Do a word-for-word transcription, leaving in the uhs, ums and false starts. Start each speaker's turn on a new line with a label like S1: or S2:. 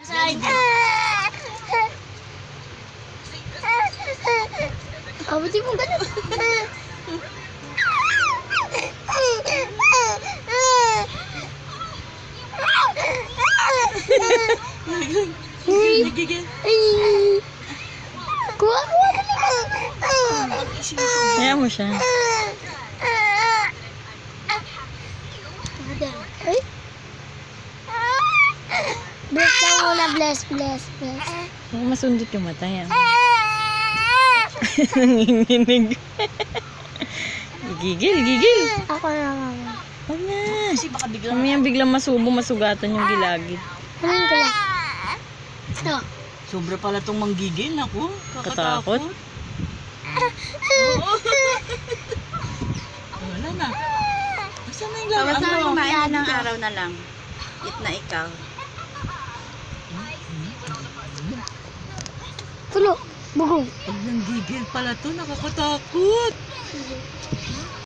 S1: Side.
S2: Abot mo ganun.
S1: Nagigil.
S2: Kuha, kuha ka
S3: Kaya mo siya.
S2: Ay. Bless lang muna, bless, bless, bless.
S3: Huwag masundot yung mata yan. Nanginginig. Gigil, gigil.
S2: Ako na lang.
S3: Huwag na.
S1: Kasi baka biglang
S3: Mamaya biglang masubo, masugatan yung gilagid.
S2: Anong ka lang? Ito.
S1: sobra pala tong manggigil ako.
S3: Katakot.
S1: Kakatakot. Wala na. Basta na yung
S4: Basta
S1: ano.
S4: kumain ng araw na lang. Eat na ikaw.
S2: Tulo. Bugong.
S1: Pag nanggigil pala to, nakakatakot.